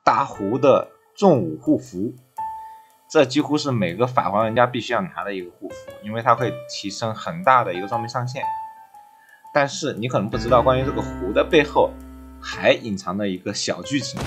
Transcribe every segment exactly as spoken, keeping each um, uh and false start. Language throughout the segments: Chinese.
大湖的重武护符，这几乎是每个法皇玩家必须要拿的一个护符，因为它会提升很大的一个装备上限。但是你可能不知道，关于这个壶的背后还隐藏着一个小剧情。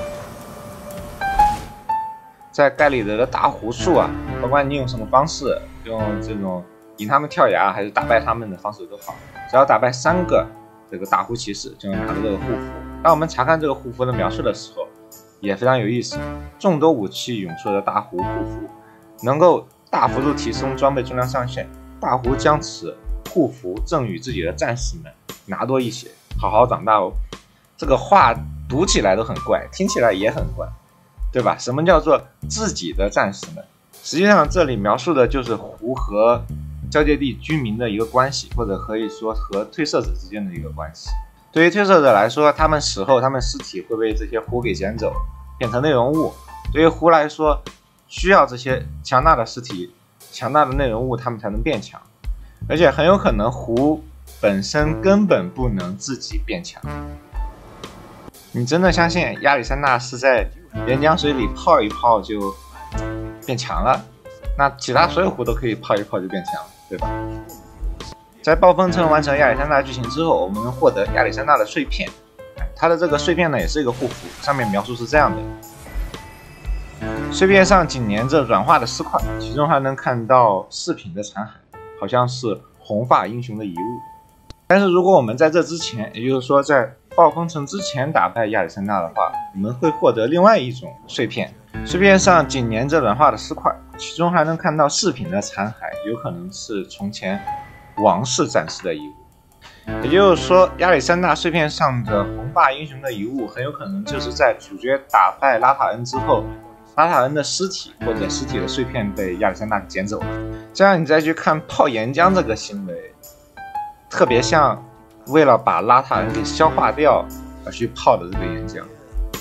在盖里德的大壶术啊，不管你用什么方式，用这种引他们跳崖还是打败他们的方式都好，只要打败三个这个大壶骑士，就能拿到这个护符。当我们查看这个护符的描述的时候，也非常有意思。众多武器涌出的大壶护符，能够大幅度提升装备重量上限。大壶将此护符赠予自己的战士们，拿多一些，好好长大哦。这个话读起来都很怪，听起来也很怪，对吧？什么叫做自己的战士们？实际上这里描述的就是湖和交界地居民的一个关系，或者可以说和褪色者之间的一个关系。对于褪色者来说，他们死后，他们尸体会被这些湖给捡走，变成内容物。对于湖来说，需要这些强大的尸体、强大的内容物，他们才能变强。而且很有可能湖本身根本不能自己变强。你真的相信亚历山大是在岩浆水里泡一泡就变强了？那其他所有湖都可以泡一泡就变强，对吧？在暴风城完成亚历山大剧情之后，我们能获得亚历山大的碎片。它的这个碎片呢，也是一个护符，上面描述是这样的：碎片上紧连着软化的尸块，其中还能看到饰品的残骸，好像是红发英雄的遗物。但是如果我们在这之前，也就是说在暴风城之前打败亚历山大的话，我们会获得另外一种碎片，碎片上紧连着软化的尸块，其中还能看到饰品的残骸，有可能是从前王室战士的遗物。也就是说，亚历山大碎片上的红发英雄的遗物，很有可能就是在主角打败拉塔恩之后，拉塔恩的尸体或者尸体的碎片被亚历山大捡走了。这样你再去看泡岩浆这个行为，特别像为了把拉塔恩给消化掉而去泡的这个岩浆。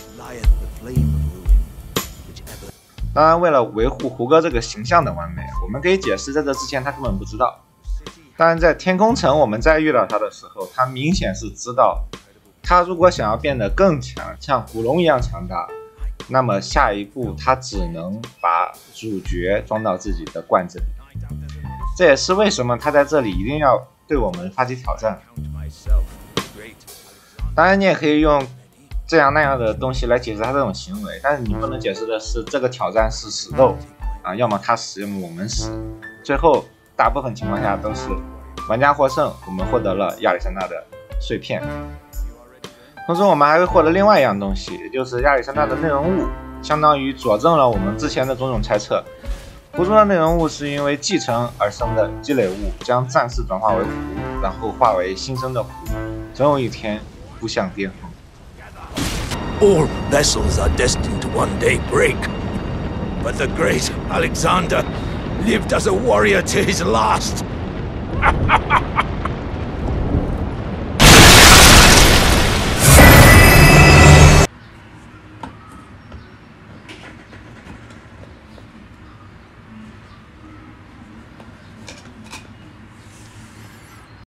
当然，为了维护胡歌这个形象的完美，我们可以解释，在这之前他根本不知道。当然，在天空城我们再遇到他的时候，他明显是知道，他如果想要变得更强，像古龙一样强大，那么下一步他只能把主角装到自己的罐子里。这也是为什么他在这里一定要对我们发起挑战。当然，你也可以用这样那样的东西来解释他这种行为，但是你不能解释的是这个挑战是死斗啊，要么他死，要么我们死，最后大部分情况下都是玩家获胜，我们获得了亚历山大的碎片。同时我们还会获得另外一样东西，也就是亚历山大的内容物，相当于佐证了我们之前的种种猜测。湖中的内容物是因为继承而生的积累物，将战士转化为湖，然后化为新生的湖，总有一天步向巅峰。 All vessels are destined to one day break, but the great Alexander lived as a warrior to his last.